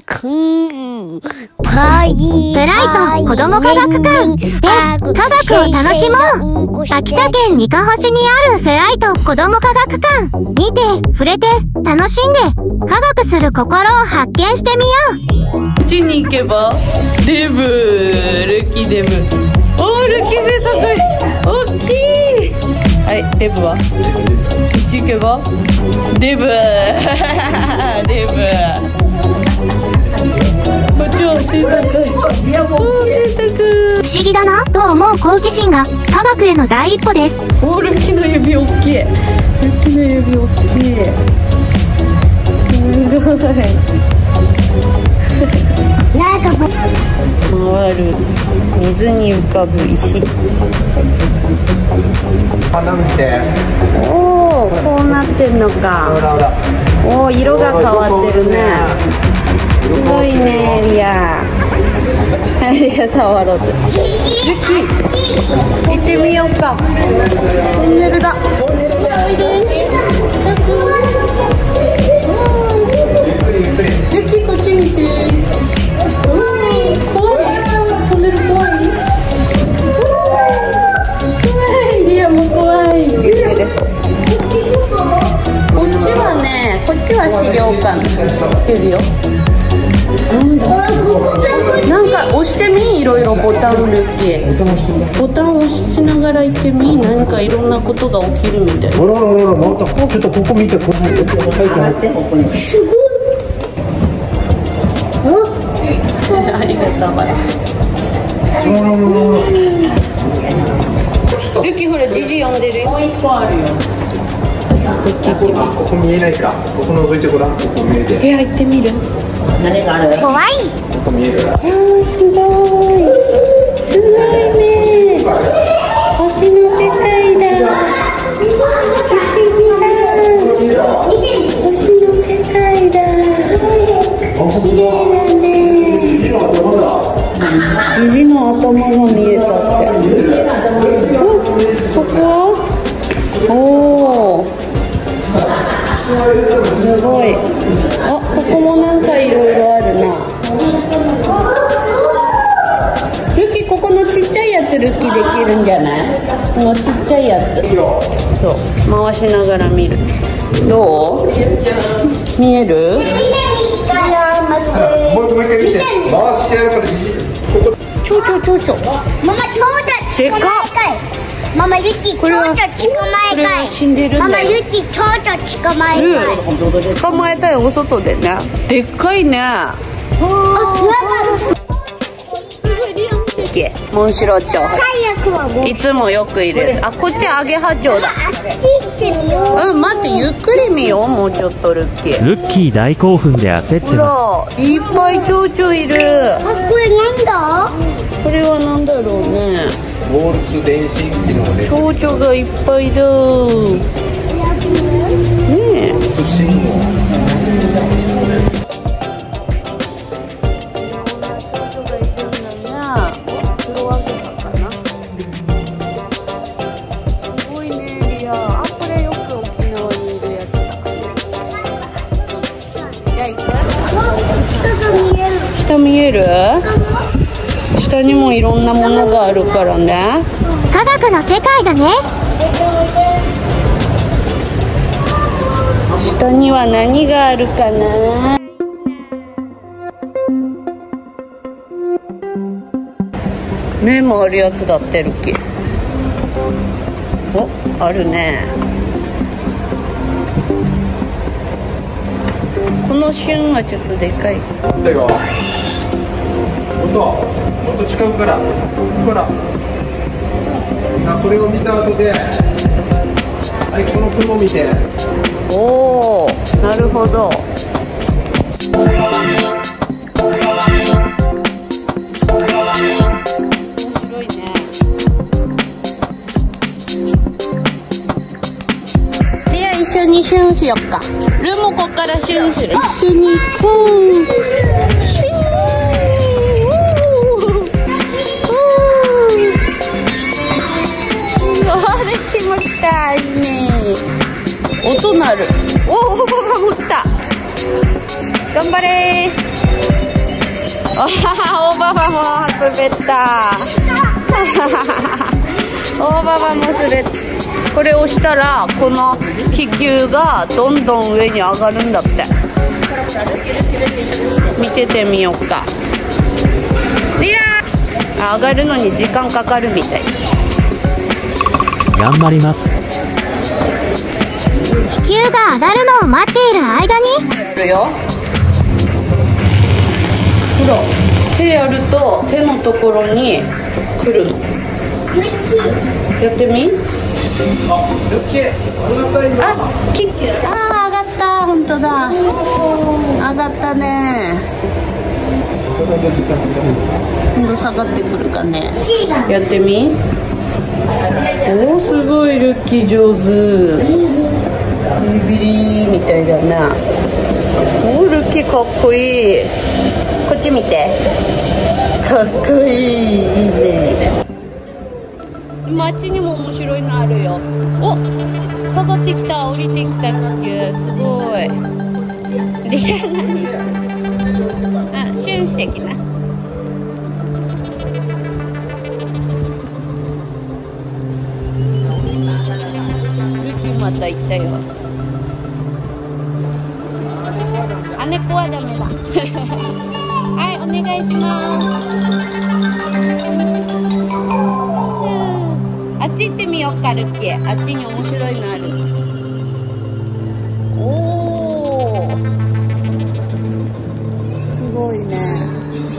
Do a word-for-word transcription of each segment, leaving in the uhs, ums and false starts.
ブライト子ども科学館で科学を楽しもう。秋田県にかほしにあるフェライト子ども科学館。見て触れて楽しんで科学する心を発見してみよう。 こっちに行けばデブ、ルキデブ。おー、ルキ背高い、大きい。はい、デブはこっち行けばデブデブ。こっちは背高い。おー、背高い。 不思議だなと思う好奇心が科学への第一歩です。 おー、ルキの指大きい。ルキの指大きい。すごい。 なんか回る水に浮かぶ石。 花見て。 おお、こうなってんのか。おお、色が変わってるね。すごいね、エリア。エリア触ろうとして。ルキ、行ってみようか。トンネルだ。ルキ、こっち見て。怖い。トンネル怖い。エリアも怖いって言ってる。こっちはね、こっちは資料館。いるよ。なんか押してみ、いろいろボタン。ルキ、ボタン押しながら行ってみ。何かいろんなことが起きるみたい。 あらららら、またちょっとここ見て、ここ見て、入ってここに。 ありがとう。ルキ、ほら、ジジ読んでるよ。もう一個あるよ。こっち行ってみ。 ここ見えないか。ここ覗いてごらん。ここ見えて。 え、入ってみる。 何がある？怖い。 ここ見える。 あー、すごい。すごいね。星の世界だ。不思議だ。星の世界だ。綺麗だね。虹の頭が見えたって。そこは？おお。すごい。あ、ここもなんかいろいろあるな。ルキ、ここのちっちゃいやつルキできるんじゃない？このちっちゃいやつ。そう、回しながら見る。どう？見える？ もう一回見て。回してやるから。 ちょちょちょちょ。 ママ、そうだ。 でかっ。 ママ、ユキ、ちょっと捕まえたい。 死んでるんだよ。 ママ、ユキ、ちょっと捕まえたい。 うん、捕まえたい、お外でね。でっかいね。あ、モンシロチョウ。いつもよくいるやつ。あ、こっちアゲハチョウだ。うん、待って、ゆっくり見よう。もうちょっとルッキー。 ルッキー大興奮で焦ってます。 ほら、いっぱい蝶々いる。 あ、これなんだ？ これはなんだろうね。 ウォルツ電信機のね。 蝶々がいっぱいだ。ねえ。 寿司の。 下見える？下にもいろんなものがあるからね。 科学の世界だね。 下には何があるかな。目もあるやつだってるき。お、あるね。この旬はちょっとでかい。 だよ。もっともっと近くからほら。今これを見た後で、はい、この雲見て。 おお、なるほど。一緒に旬しよっか。ルもこっから旬する。一緒に行こう。それ気持ちいいね。音鳴る。おお、来た。 頑張れー。あ大ババも滑った大ババも滑った。これをしたらこの気球がどんどん上に上がるんだって。見ててみようか。いやー上がるのに時間かかるみたい。 頑張ります。 気球が上がるのを待っている間にやるよ。ほら手やると手のところに来るの。やってみ。あ、きあー上がった。本当だ上がったね。今度下がってくるかね。やってみ。おーすごいルッキー上手。ビリビリみたいだな。おールッキーかっこいい。こっち見てかっこいい。いいね。今あっちにも面白いのあるよ。お下がってきた。降りてきた気球すごい。リアルにあシュンしてきな。また行ったよ。あ、猫はダメだ。はい、お願いします。あっち行ってみようか、ルッキー。あっちに面白いのある。おー。すごいね。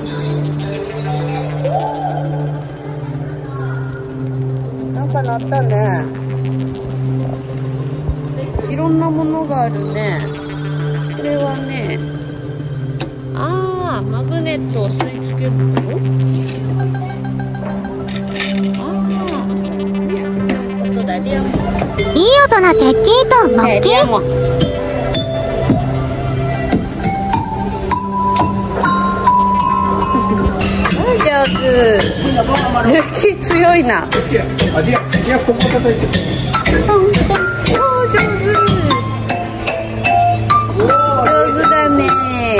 なんか鳴ったね。いろんなものがあるね。これはね、あーマグネットを吸い付けるの。あー音だ。リアモいい音な鉄キーと木リアモ上手。ルッキー強いな。 あ、リア、リア、ここ叩いて。 おー上手。上手だね。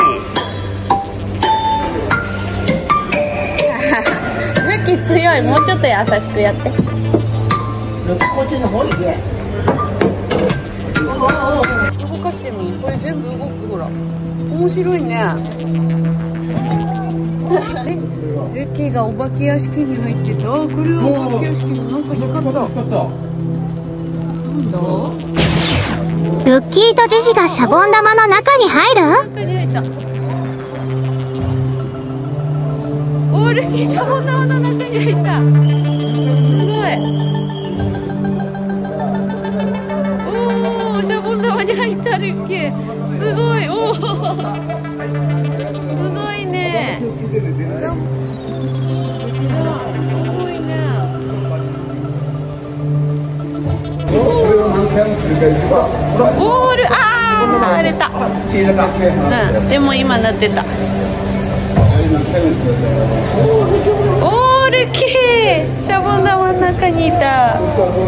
ルッキー強い。もうちょっと優しくやって。 こっちの方にね。 動かしてみ。これ全部動く。ほら面白いね。えルッキーがお化け屋敷に入ってた。これはお化け屋敷のなんか光った。なんだルッキーとジジがシャボン玉の中に入る。 中に入った。おールッキーシャボン玉の中に入った。すごい。おーシャボン玉に入ったルッキー。すごい。おーすごいね。すごいね。ボール、あー割れた。うん、でも今鳴ってた。おールッキーシャボン玉の中にいた。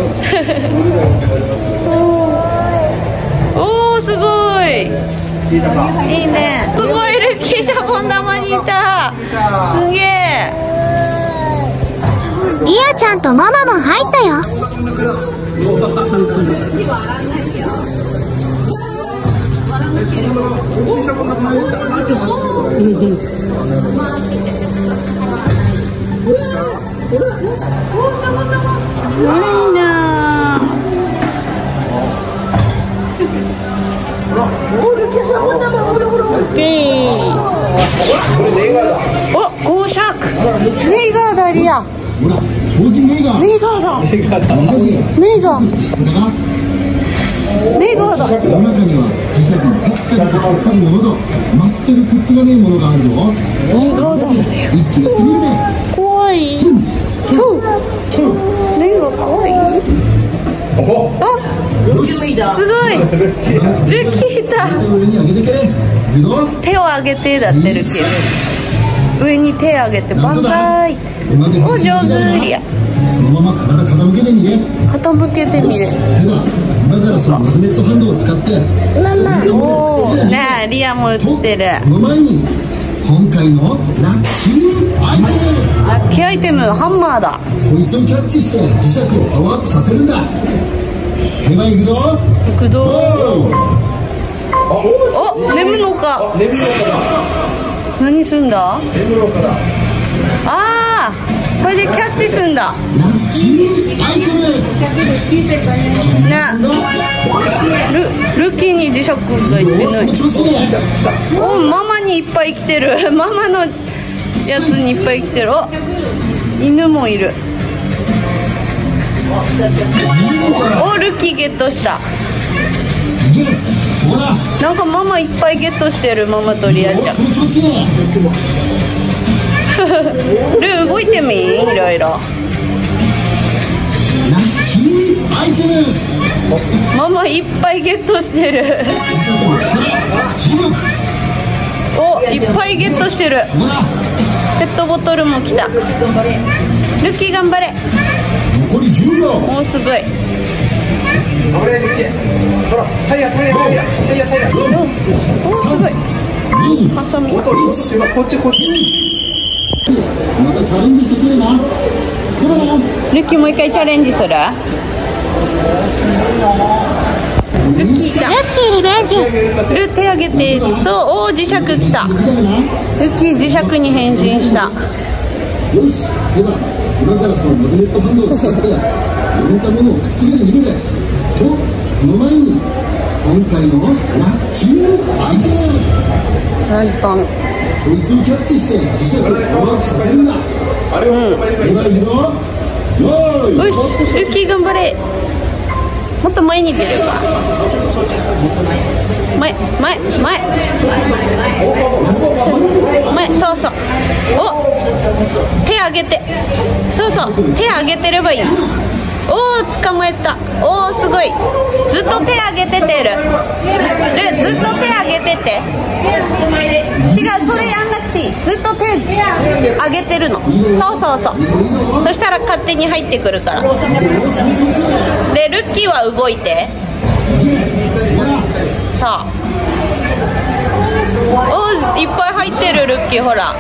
おーすごいいいね。すごいルッキーシャボン玉にいた。すげえ。 リアちゃんとママも入ったよ。 いいな。お、ゴーシャーク。ネイガーだリア。 ほら、超人ネイガー。 ネイガーだ。ネイガーだ。ネイガー。ネイガーだ。 この中には磁石にぴったりとくっつくものと全くくっつかないものがあるぞ。 ネイガーだ。 一気にやってみるね。 怖い。ネイガー怖い。あ、すごい。ルッキーだ。 上に上げてくれ。いくぞ。 手を上げてだってルッキー。上に手を上げてバンザイ。お上手リア。 そのまま体傾けてみれ。 傾けてみる。 では今からそのマグネットハンドを使っておお、ねえリアも映ってる。 この前に今回のラッキーアイテム、 ラッキーアイテムハンマーだ。 そいつをキャッチして磁石をパワーアップさせるんだ。へばいくぞ。 行くぞ。 あ、 お、眠るのか。 あ、眠るのか何すんだ。 な。眠るのかな。 ああ、これでキャッチすんだ。 ラッキーアイテムね、ルルッキーに磁石がいってない。お、ママにいっぱい来てる。ママのやつにいっぱい来てる。お、犬もいる。お、ルッキーゲットした。なんかママいっぱいゲットしてる。ママとリアちゃん。ルー動いてみ、いろいろ。ママいっぱいゲットしてる。お、いっぱいゲットしてる。ペットボトルも来た。ルッキー頑張れ。 残りじゅうびょう。 お、すごい。 頑張れ、ルッキー。ほら、タイヤ、タイヤ、タイヤ、タイヤ、タイヤ。 お、すごい。ハサミ。 音、音、こっち、こっち。 またチャレンジしてくれな。 ルッキーもう一回チャレンジする。ルッキー来た。 ルッキーリベンジ。 ルー手上げて。そう、おー、磁石来た。ルッキー磁石に変身した。 よし、では今からそのマグネットハンドを使っていろんなものをくっつけてみるべ。とその前に今回のラッキーアイテム、 フライパン。 そいつをキャッチして磁石をパワーアップさせるんだ。 あれを捕まえればいい。 ではいくぞ。よーい。 よし、ルッキー頑張れ。もっと前に出るわ。前、前、前。前、そうそう。お、手上げて。そうそう、手上げてればいい。おー、捕まえた。おー、すごい。ずっと手上げててる。ル、ずっと手上げてて。違う、それやんなくていい。ずっと手上げてるの。そうそうそう。そしたら勝手に入ってくるから。で、ルッキーは動いて。さあ。おー、いっぱい入ってる、ルッキー、ほら。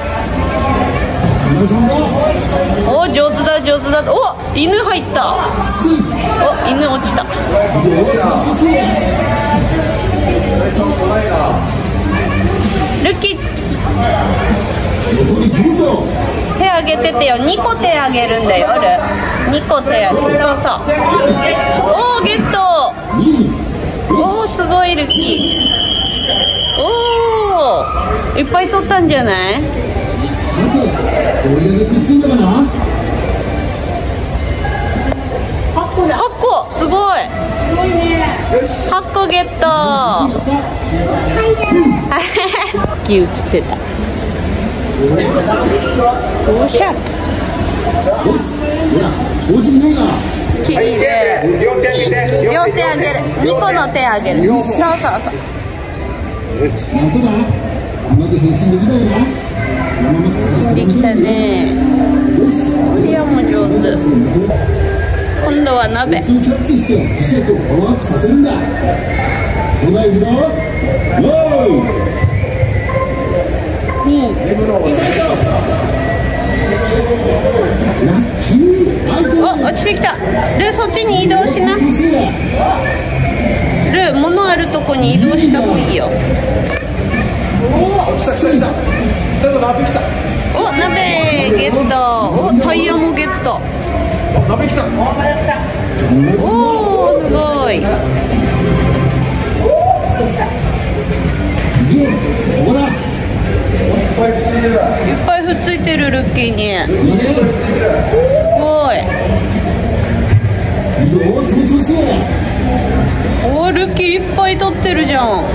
お、上手だ上手だ。お、犬入った。お、犬落ちた。ルッキー手上げててよ。にこ手上げるんだよ。ルにこ手上げる。そうそう。おー、ゲット。おー、すごいルッキー。おー、いっぱい取ったんじゃない。 さて、どれだけくっついたかな。 はっこだ。はっこ、すごい。はっこゲット。木映ってた。おしゃ。 調子ねえが。 きれい。 両手上げて。 両手上げる。にこの手上げる。そうそうそう。 なんとだ。うまく変身できたよな。そのまま変身できたね。リアも上手。今度は鍋。 そいつをキャッチして磁石をパワーアップさせるんだ。ではいくぞ。よーい。 に。 ラッキーアイテム。 お、落ちてきた。ルー、そっちに移動しな。ルー、物あるとこに移動した方がいいよ。 来た来た来た。来たの鍋来た。 お、鍋ゲット。お、タイヤもゲット。 鍋来た。 おー、すごい。 ほら。 いっぱいくっついてる、ルッキーに。すごい。 よー、その調子。 おー、ルッキーいっぱい取ってるじゃん。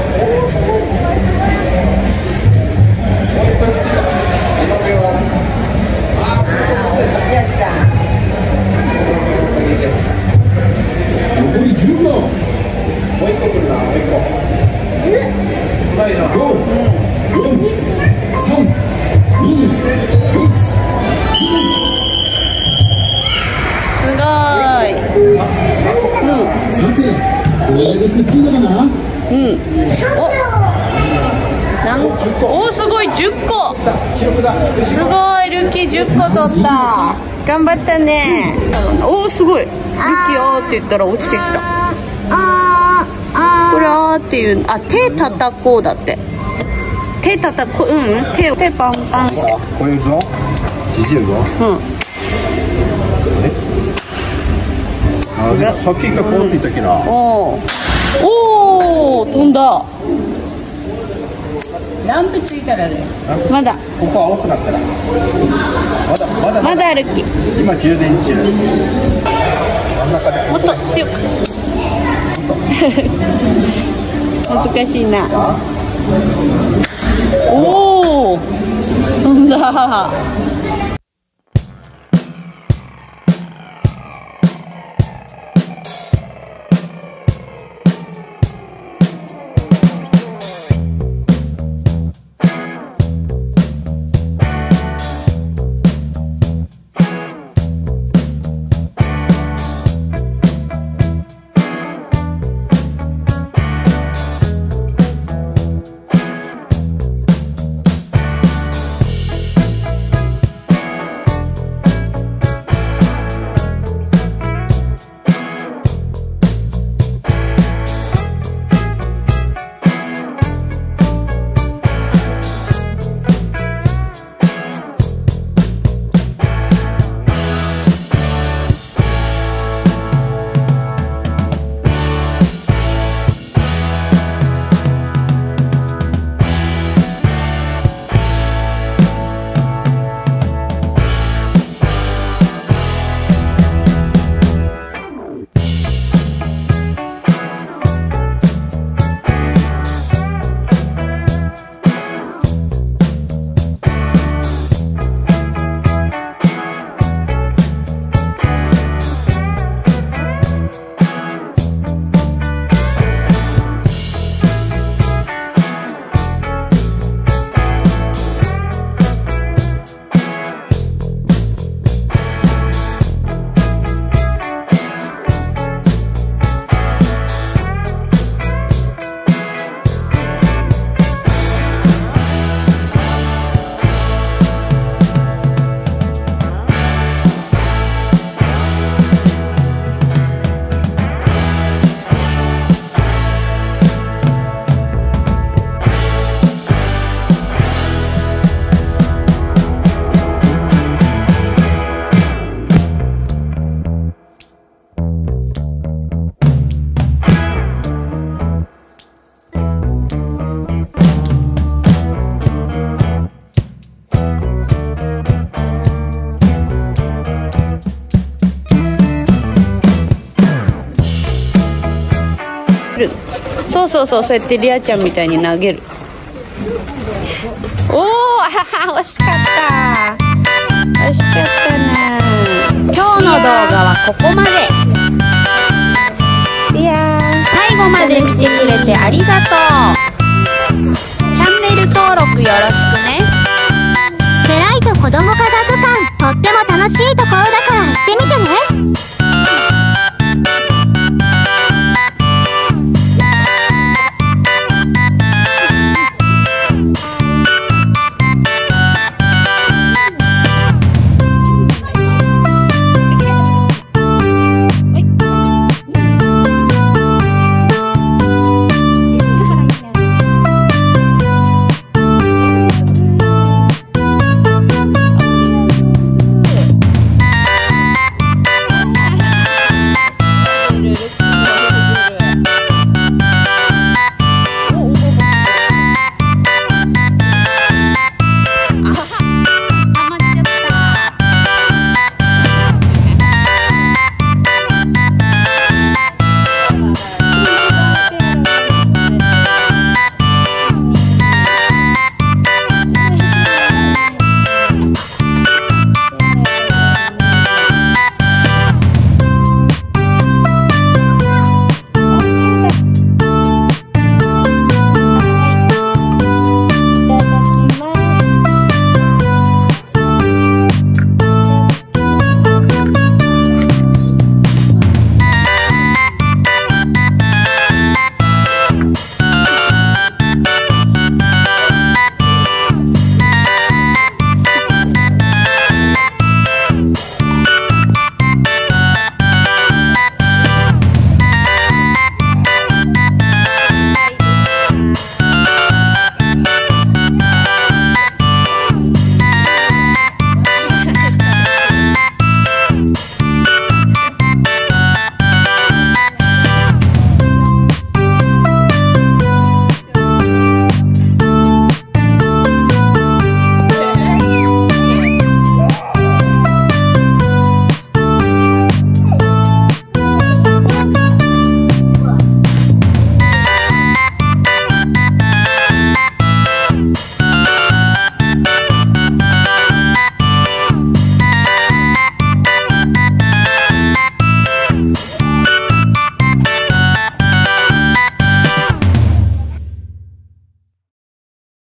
残りじゅうびょう。 もう一個来るな、もう一個。うまいな。 ご、よん、さん、に、いち。 すごい。 れでくっついたかな。 うん。お。なんおすごいじゅっこ。すごいルキじゅっこ取った。頑張ったね。おすごい。ルキあーって言ったら落ちてきた。これあーっていうあ手叩こうだって。手叩こううん手手パンパンして。 こういうぞ。ちじるぞ。 うん。 あさっきがこうって言ったっけな。 おーおー飛んだ。 ランプついたらね。 まだ。 ここ青くなったら。まだまだまだ歩き。 今充電中。真ん中で。 もっと強く。難しいな。おお飛んだ。そうそうそう、そうやってリアちゃんみたいに投げる。おお、あはは、惜しかった。惜しかったな。今日の動画はここまで。いやー、最後まで見てくれてありがとう。チャンネル登録よろしくね。 フェライト子ども科学館、とっても楽しいところ